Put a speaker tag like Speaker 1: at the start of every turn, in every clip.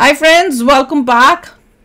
Speaker 1: हाय friends, welcome back.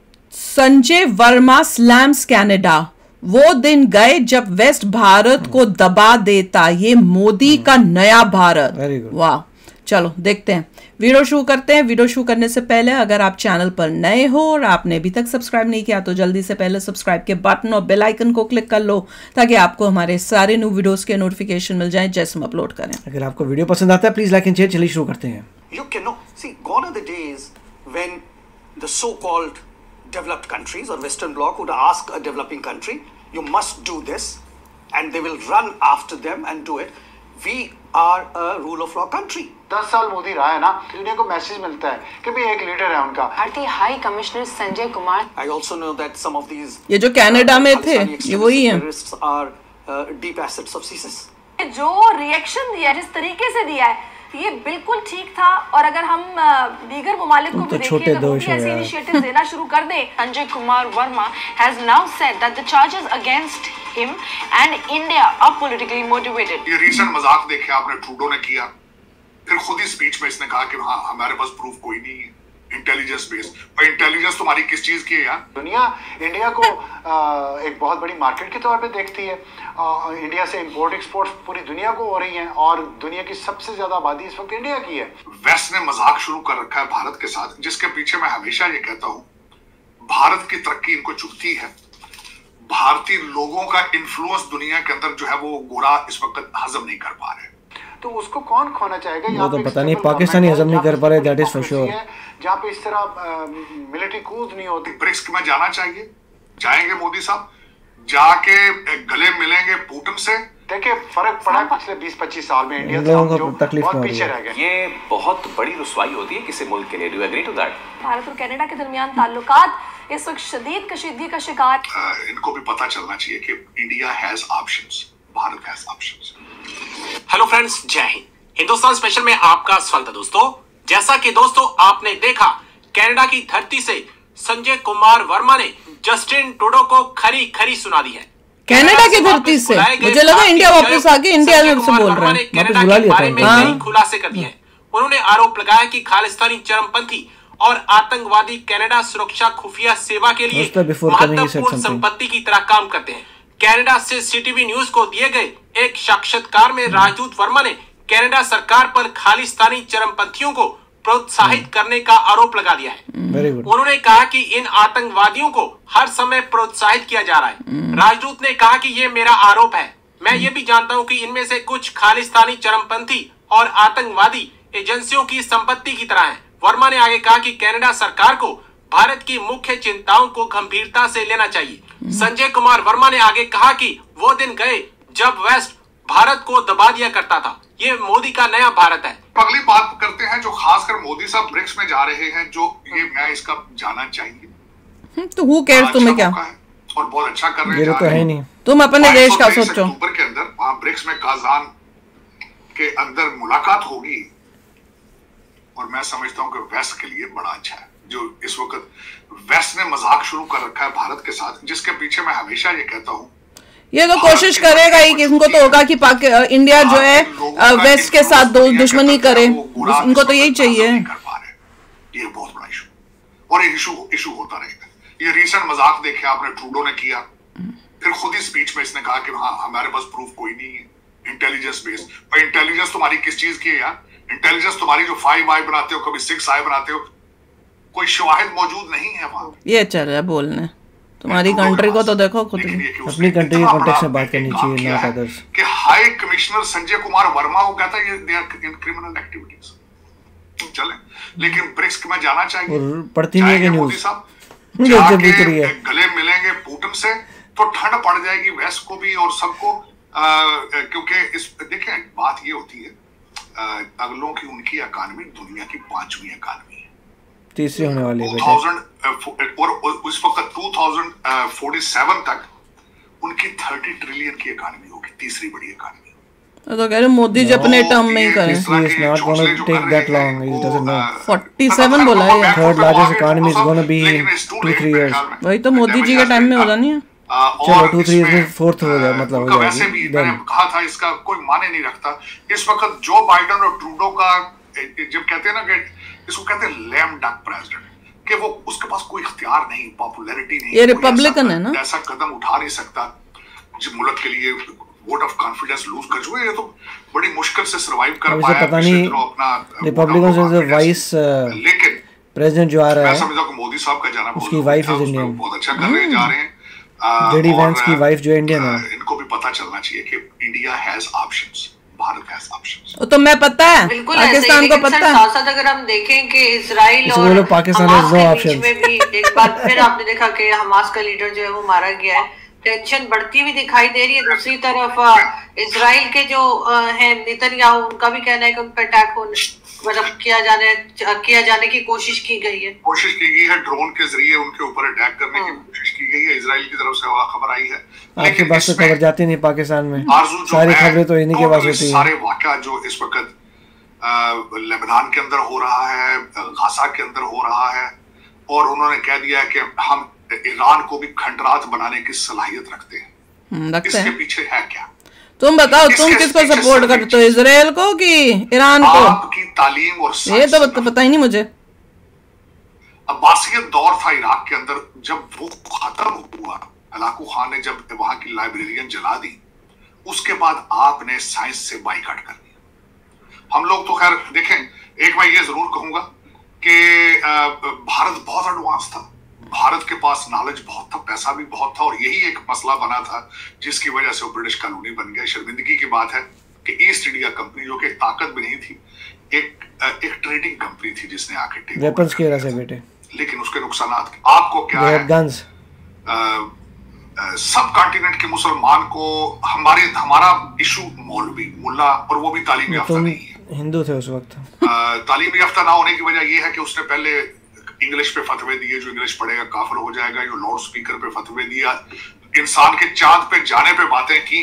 Speaker 1: Sanjay Verma slams Canada. वो दिन गए जब वेस्ट भारत को दबा देता ये मोदी का नया भारत। वाह, चलो देखते हैं, वीडियो शुरू करते हैं। वीडियो शुरू करने से पहले अगर आप चैनल पर नए हो और आपने अभी तक सब्सक्राइब नहीं किया तो जल्दी से पहले सब्सक्राइब के बटन और बेल आइकन को क्लिक कर लो ताकि आपको हमारे सारे न्यू वीडियोस के नोटिफिकेशन मिल जाएं जैसे हम अपलोड करें।
Speaker 2: अगर आपको वीडियो पसंद आता है प्लीज लाइक एंड शेयर। चलिए शुरू करते हैं।
Speaker 3: You cannot see, gone are the days when the so-called developed countries or Western Bloc would ask a developing country, you must do this, and they will run after them and do it. We are a rule of law country.
Speaker 4: 10 साल मोदी रहा है ना, दुनिया को message मिलता है कि भाई एक लीडर है उनका।
Speaker 5: भारतीय high commissioner Sanjay Kumar.
Speaker 3: I also know that some of these
Speaker 1: ये जो कनाडा में थे ये वही हैं।
Speaker 3: terrorists are deep assets of CSIS.
Speaker 5: जो रिएक्शन दिया, जिस तरीके से दिया है, ये बिल्कुल ठीक था। और अगर हम दीगर ममालिक को भी देखें तो भी ऐसे इनिशिएटिव देना शुरू कर दें। Sanjay Kumar Verma has now said that the charges against him and India are politically motivated.
Speaker 6: ये रीसेंट मजाक देखे आपने, ट्रूडो ने किया, फिर खुद ही स्पीच में इसने कहा कि हाँ हमारे पास प्रूफ कोई नहीं है, इंटेलिजेंस बेस्ड। पर इंटेलिजेंस तुम्हारी किस चीज की है यार?
Speaker 4: दुनिया इंडिया को एक बहुत बड़ी मार्केट के तौर पे देखती है। इंडिया से इंपोर्ट एक्सपोर्ट पूरी दुनिया को हो रही है और दुनिया की सबसे ज्यादा आबादी इस वक्त इंडिया की है।
Speaker 6: वेस्ट ने मजाक शुरू कर रखा है भारत के साथ, जिसके पीछे मैं हमेशा ये कहता हूँ भारत की तरक्की इनको चुभती है। भारतीय लोगों का इन्फ्लुएंस दुनिया के अंदर जो है वो गोरा इस वक्त हजम नहीं कर पा रहे,
Speaker 4: तो उसको कौन खोना चाहेगा?
Speaker 2: वो तो पता नहीं, पाकिस्तानी हजम नहीं कर पा रहे, दैट इज फॉर श्योर।
Speaker 4: जहाँ पे इस तरह मिलिट्री कूद नहीं होती।
Speaker 6: ब्रिक्स में जाना चाहिए, जाएंगे मोदी साहब, जाके गले मिलेंगे पुतिन से।
Speaker 4: देखिए फर्क पड़ा पिछले 20-25 साल में इंडिया से, जो बहुत पीछे रह गए।
Speaker 7: ये बहुत बड़ी रुसवाई होती है किसी मुल्क के लिए। Do you agree to that?
Speaker 5: Bharat और कनाडा के दरमियान ताल्लुकात इस वक्त शदीद कशीदगी का शिकार।
Speaker 6: इनको भी पता चलना चाहिए कि India has options, Bharat has options.
Speaker 8: Hello friends, जय हिंद। हिंदुस्तान स्पेशल में आपका स्वागत है दोस्तों। जैसा कि दोस्तों आपने देखा, कनाडा की धरती से संजय कुमार वर्मा ने जस्टिन ट्रूडो को खरी खरी सुना दी है।
Speaker 1: कनाडा की धरती से मुझे लगा इंडिया वापस आके इंडिया से बोल रहे हैं।
Speaker 8: कनाडा के बारे में कई खुलासे कर दिए हैं। उन्होंने आरोप लगाया कि खालिस्तानी चरमपंथी और आतंकवादी कनाडा सुरक्षा खुफिया सेवा के लिए महत्वपूर्ण संपत्ति की तरह काम करते हैं। कनाडा से सीटीवी न्यूज को दिए गए एक साक्षात्कार में राजदूत वर्मा ने कनाडा सरकार पर खालिस्तानी चरमपंथियों को प्रोत्साहित करने का आरोप लगा दिया है। उन्होंने कहा कि इन आतंकवादियों को हर समय प्रोत्साहित किया जा रहा है। राजदूत ने कहा कि ये मेरा आरोप है। मैं ये भी जानता हूं कि इनमें से कुछ खालिस्तानी चरमपंथी और आतंकवादी एजेंसियों की संपत्ति की तरह है। वर्मा ने आगे कहा कि कनाडा सरकार को भारत की मुख्य चिंताओं को गंभीरता से लेना चाहिए। संजय कुमार वर्मा ने आगे कहा कि वो दिन गए जब वेस्ट भारत को दबा दिया करता था। ये मोदी का नया भारत है।
Speaker 6: अगली बात करते हैं जो खासकर मोदी साहब ब्रिक्स में जा रहे हैं, जो ये मैं इसका जाना चाहिए।
Speaker 1: तो हु केयर्स तुम्हें क्या,
Speaker 6: और बहुत अच्छा कर रहे
Speaker 2: हैं। तो है नहीं,
Speaker 1: तुम अपने देश का सोचो।
Speaker 6: अक्टूबर के अंदर वहां ब्रिक्स में काजान के अंदर मुलाकात होगी और मैं समझता हूं कि वेस्ट के लिए बड़ा अच्छा है। जो इस वक्त वेस्ट ने मजाक शुरू कर रखा है भारत के साथ, जिसके पीछे मैं हमेशा ये कहता हूं
Speaker 1: ये तो कोशिश करेगा ही कि इनको तो होगा कि इंडिया जो है वेस्ट के साथ दुश्मनी करे। इनको तो यही चाहिए।
Speaker 6: ये बहुत बड़ा इशू और इशू होता रहेगा। ये रीसेंट मजाक देखे आपने, ट्रूडो ने किया, फिर खुद ही स्पीच में इसने कहा कि हाँ हमारे पास प्रूफ कोई नहीं है, इंटेलिजेंस बेस्ड। पर इंटेलिजेंस तुम्हारी किस चीज की है यार? इंटेलिजेंस तुम्हारी जो 5i बनाते हो, कभी 6i बनाते हो, कोई शवाहिद मौजूद नहीं है वहां।
Speaker 1: ये चल रहा है बोलने, तुम्हारी कंट्री को तो देखो खुद भी।
Speaker 2: अपनी कंट्री के कॉन्टेक्स्ट में बात करनी चाहिए, नॉट अदर्स।
Speaker 6: कि हाई कमिश्नर संजय कुमार वर्मा को कहता है ये they are in criminal activities. चले, लेकिन ब्रिक्स में जाना चाहिए।
Speaker 2: पढ़ती नहीं है
Speaker 6: मोदी साहब, गले मिलेंगे पुतिन से तो ठंड पड़ जाएगी वेस्ट को भी और सबको। क्योंकि इस देखिए बात ये होती है, अगलों की उनकी इकॉनमी दुनिया की 5वीं इकॉनमी है,
Speaker 2: तीसरी होने वाली है।
Speaker 6: 2000 और उस वक्त 2047 तक उनकी 30 ट्रिलियन की इकॉनमी होगी, तीसरी बड़ी इकॉनमी।
Speaker 1: तो कह रहे मोदी जी अपने टर्म में ही करें।
Speaker 2: It's not going to take that long. He doesn't know.
Speaker 1: 47 बोला है।
Speaker 2: Third largest economy is going to be in 2-3 years.
Speaker 1: वही तो मोदी जी के टाइम में होगा नहीं।
Speaker 2: चलो 2-3 years में फोर्थ हो गया, मतलब हो
Speaker 6: वैसे भी मैंने कहा था इसका कोई माने नहीं रखता। इस वक्त जो बाइडेन और ट्रूडो का जब कहते हैं ना कि इसको कहते हैं लैम डक प्रेसिडेंट, कि वो उसके पास कोई इख्तियार नहीं, पॉपुलैरिटी नहीं,
Speaker 1: ये रिपब्लिकन है ना,
Speaker 6: ऐसा कदम उठा नहीं सकता जो मुल्क के लिए वोट ऑफ कॉन्फिडेंस लूज कर चुके। ये तो बड़ी मुश्किल से सर्वाइव कर पाया।
Speaker 2: पता नहीं रिपब्लिकन से वाइस
Speaker 6: लेकिन
Speaker 2: प्रेसिडेंट जो आ रहा है,
Speaker 6: मैं समझता हूं कि मोदी साहब का जाना
Speaker 2: उसकी वाइफ इज इंडियन,
Speaker 6: बहुत अच्छा कर रहे जा रहे हैं।
Speaker 2: जेडी वैंस की वाइफ जो इंडियन है,
Speaker 6: इनको भी पता चलना चाहिए कि India has options, Bharat has options.
Speaker 1: तो मैं पता है पाकिस्तान को पता है।
Speaker 5: साथ अगर हम देखें कि इजराइल और
Speaker 2: हमास
Speaker 5: के बीच में भी एक बार फिर आपने देखा कि हमास का लीडर जो है वो मारा गया है, टेंशन बढ़ती हुई दिखाई दे रही है। दूसरी तरफ इजराइल के जो हैं नेतन्याहू, उनका भी कहना है कि उन पर अटैक किया जाने की कोशिश की गई है।
Speaker 6: कोशिश की गई है, ड्रोन के जरिए उनके ऊपर अटैक करने की कोशिश की गई है, इजराइल की तरफ से खबर आई है।
Speaker 2: आपके पास तो खबर जाती नहीं पाकिस्तान में, सारी खबरें तो इन्हीं के पास होती है।
Speaker 6: सारे वाक़या जो इस वक्त लेबनान के अंदर हो रहा है, गाजा के अंदर हो रहा है, और उन्होंने कह दिया है कि हम ईरान को भी खंडरात बनाने की सलाहियत रखते हैं। इसके पीछे है क्या?
Speaker 1: तुम बताओ, तुम किसको सपोर्ट करते हो, इजराइल को कि ईरान को?
Speaker 6: आपकी तालीम और
Speaker 1: ये तो पता ही नहीं मुझे।
Speaker 6: अब्बासियत दौर था इराक के अंदर, जब वो खत्म हुआ, हलाकू खान ने जब वहां की लाइब्रेरियन जला दी, उसके बाद आपने साइंस से बाइकाट कर दिया। हम लोग तो खैर देखें, एक मैं ये जरूर कहूंगा कि भारत बहुत एडवांस था, भारत के पास नॉलेज बहुत था, पैसा भी बहुत था, और यही एक मसला बना था जिसकी वजह से वो ब्रिटिश कॉलोनी बन गया। शर्मिंदगी की बात है कि ईस्ट इंडिया कंपनी, जो कि ताकत भी नहीं थी, एक ट्रेडिंग कंपनी थी जिसने आके
Speaker 2: वेपन्स की वजह से बेटे,
Speaker 6: लेकिन उसके नुकसान आपको क्या है?
Speaker 2: गन्स।
Speaker 6: सब कॉन्टिनेंट के मुसलमान को हमारा इशू मौलवी मुल्ला, और वो भी तालीम याफ्ता नहीं है,
Speaker 2: हिंदू थे उस वक्त।
Speaker 6: तालीम याफ्ता ना होने की वजह ये है कि उसने पहले इंग्लिश पे फतवे दिए, जो इंग्लिश पढ़ेगा काफिर हो जाएगा, जो लाउड स्पीकर पे फतवे दिया, इंसान के चांद पे जाने पे बातें की,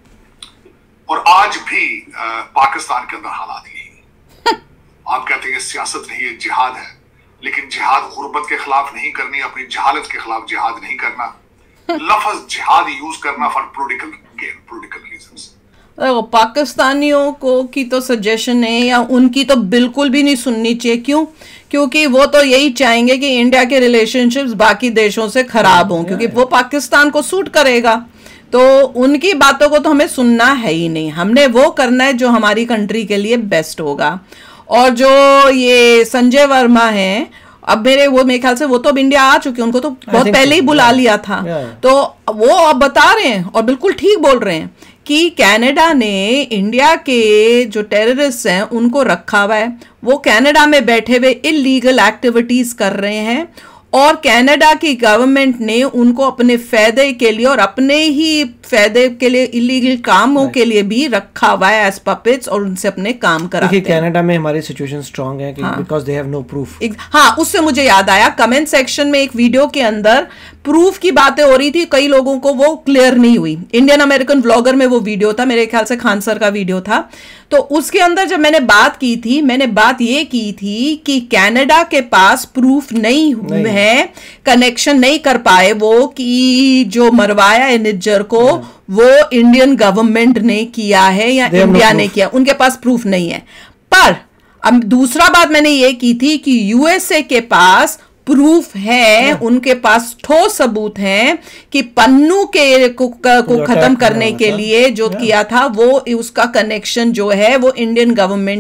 Speaker 6: और आज भी पाकिस्तान के अंदर हालात यही। आप कहते हैं सियासत नहीं है, जिहाद है, लेकिन जिहाद गुर्बत के खिलाफ नहीं करनी, अपनी जहालत के खिलाफ जिहाद नहीं करना, लफ्ज जिहाद यूज करना for political gain, political reasons.
Speaker 1: पाकिस्तानियों को की तो सजेशन है, या उनकी तो बिल्कुल भी नहीं सुननी चाहिए। क्यों? क्योंकि वो तो यही चाहेंगे कि इंडिया के रिलेशनशिप्स बाकी देशों से खराब हों, क्योंकि वो पाकिस्तान को सूट करेगा। तो उनकी बातों को तो हमें सुनना है ही नहीं, हमने वो करना है जो हमारी कंट्री के लिए बेस्ट होगा। और जो ये संजय वर्मा हैं, अब मेरे ख्याल से वो तो अब इंडिया आ चुके हैं, उनको तो बहुत पहले ही बुला लिया था। तो वो अब बता रहे हैं, और बिल्कुल ठीक बोल रहे हैं, कि कनाडा ने इंडिया के जो टेररिस्ट हैं उनको रखा हुआ है, वो कनाडा में बैठे हुए इलीगल एक्टिविटीज कर रहे हैं, और कनाडा की गवर्नमेंट ने उनको अपने फायदे के लिए और अपने ही फायदे के लिए इलीगल कामों के लिए भी रखा हुआ है एज पपेट्स, और उनसे अपने काम कराते हैं।
Speaker 2: कनाडा में हमारी सिचुएशन स्ट्रांग है because they have no proof.
Speaker 1: हाँ, उससे मुझे याद आया, कमेंट सेक्शन में एक वीडियो के अंदर प्रूफ की बातें हो रही थी, कई लोगों को वो क्लियर नहीं हुई। इंडियन अमेरिकन व्लॉगर में वो वीडियो था, मेरे ख्याल से खान सर का वीडियो था। तो उसके अंदर जब मैंने बात की थी, मैंने बात ये की थी कि कनाडा के पास प्रूफ नहीं है, कनेक्शन नहीं कर पाए वो, कि जो मरवाया है निज्जर को वो इंडियन गवर्नमेंट ने किया है या इंडिया ने किया, उनके पास प्रूफ नहीं है। पर अब दूसरा बात मैंने ये की थी कि यूएसए के पास प्रूफ है, उनके पास ठोस सबूत हैं कि पन्नू के को खत्म करने के लिए जो किया था, वो उसका कनेक्शन जो है वो इंडियन गवर्नमेंट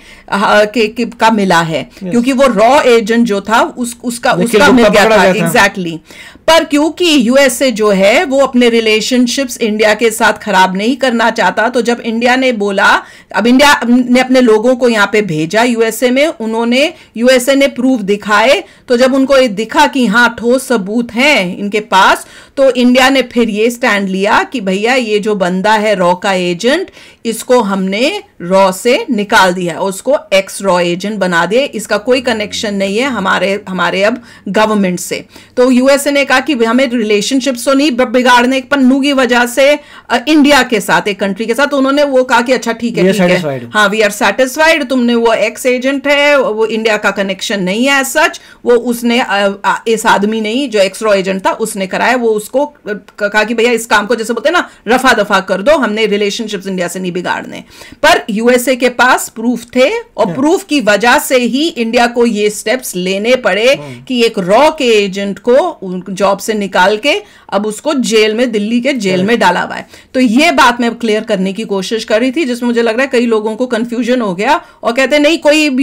Speaker 1: के का मिला है, क्योंकि वो रॉ एजेंट जो था उसका मिल गया था। एग्जैक्टली। पर क्योंकि यूएसए जो है वो अपने रिलेशनशिप्स इंडिया के साथ खराब नहीं करना चाहता, तो जब इंडिया ने बोला, अब इंडिया ने अपने लोगों को यहाँ पे भेजा यूएसए में, उन्होंने यूएसए ने प्रूफ दिखाए, तो जब उनको ये दिखा कि हाँ ठोस सबूत हैं इनके पास, तो इंडिया ने फिर ये स्टैंड लिया कि भैया ये जो बंदा है रॉ का एजेंट, इसको हमने रॉ से निकाल दिया, उसको एक्स रॉ एजेंट बना दिया, इसका कोई कनेक्शन नहीं है हमारे अब गवर्नमेंट से। तो यूएसए ने कहा कि हमें रिलेशनशिप्स तो नहीं बिगाड़ने, पन्नू की वजह से इंडिया के साथ, एक कंट्री के साथ, तो उन्होंने वो कहा कि अच्छा ठीक है, हाँ वी आर सेटिस्फाइड, तुमने वो एक्स एजेंट है, वो इंडिया का कनेक्शन नहीं है एज सच, वो उसने इस आदमी नहीं जो एक्स रॉ एजेंट था उसने कराया, वो उसको कहा कि भैया इस काम को जैसे बोलते हैं ना रफा दफा कर दो, हमने रिलेशनशिप्स इंडिया से नहीं नहीं बिगाड़ने। पर यूएसए के पास प्रूफ थे और प्रूफ की वजह से ही इंडिया को ये स्टेप्स लेने पड़े कि एक रॉ के एजेंट को जॉब से निकाल के अब उसको जेल में, दिल्ली के जेल में डाला हुआ है। तो ये बात मैं क्लियर करने की कोशिश कर रही थी, जिसमें मुझे लग रहा है कई लोगों को कंफ्यूजन हो गया और कहते नहीं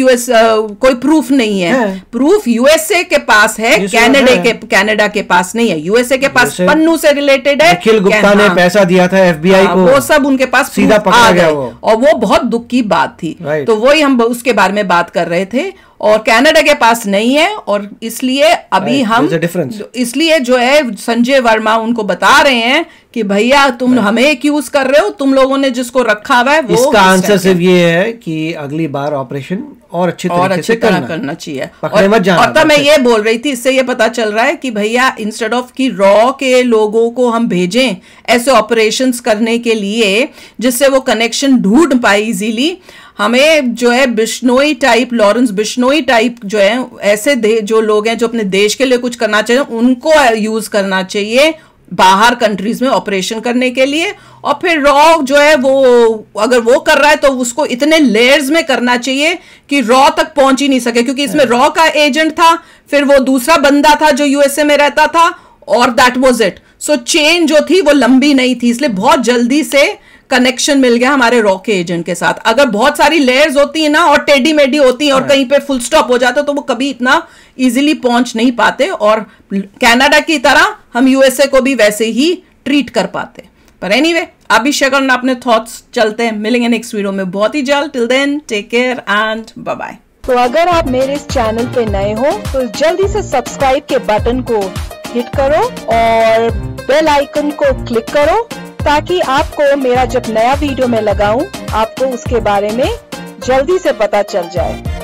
Speaker 1: कोई प्रूफ नहीं है। प्रूफ यूएसए के पास है, कनाडा के पास नहीं है। यूएसए के पास पन्नू से रिलेटेड है,
Speaker 2: निखिल गुप्ता ने पैसा दिया था एफबीआई को,
Speaker 1: वो सब उनके पास
Speaker 2: सीधा पकड़ा गया
Speaker 1: और वो बहुत दुख की बात थी। तो वही हम उसके बारे में बात कर रहे थे और कनाडा के पास नहीं है और इसलिए अभी हम इसलिए जो है संजय वर्मा उनको बता रहे हैं कि भैया तुम हमें एक्यूज कर रहे हो, तुम लोगों ने जिसको रखा हुआ है वो।
Speaker 2: इसका आंसर सिर्फ ये है कि अगली बार ऑपरेशन और अच्छी तरह
Speaker 1: करना चाहिए। और तब मैं ये बोल रही थी, इससे ये पता चल रहा है कि भैया इंस्टेड ऑफ कि रॉ के लोगों को हम भेजें ऐसे ऑपरेशंस करने के लिए जिससे वो कनेक्शन ढूंढ पाए इजीली, हमें जो है Bishnoi type, Lawrence Bishnoi type जो है ऐसे जो लोग हैं जो अपने देश के लिए कुछ करना चाहिए उनको यूज करना चाहिए बाहर कंट्रीज में ऑपरेशन करने के लिए। और फिर रॉ जो है वो अगर वो कर रहा है तो उसको इतने लेयर्स में करना चाहिए कि रॉ तक पहुंच ही नहीं सके, क्योंकि इसमें रॉ का एजेंट था, फिर वो दूसरा बंदा था जो यूएसए में रहता था और that was it. So chain जो थी वो लंबी नहीं थी, इसलिए बहुत जल्दी से कनेक्शन मिल गया हमारे रॉ के एजेंट के साथ। अगर बहुत सारी लेयर्स होती है ना और टेढ़ी मेढ़ी होती है और कहीं पे फुल स्टॉप हो जाता तो वो कभी इतना इजीली पहुंच नहीं पाते और कनाडा की तरह हम यूएसए को भी वैसे ही ट्रीट कर पाते। पर एनीवे, अभी शेखर अपने थॉट्स चलते हैं, मिलेंगे नेक्स्ट वीडियो में बहुत ही जल्द। Till then take care and bye bye.
Speaker 9: तो अगर आप मेरे इस चैनल पे नए हो तो जल्दी से सब्सक्राइब के बटन को हिट करो और बेल आइकन को क्लिक करो ताकि आपको मेरा जब नया वीडियो मैं लगाऊं आपको उसके बारे में जल्दी से पता चल जाए।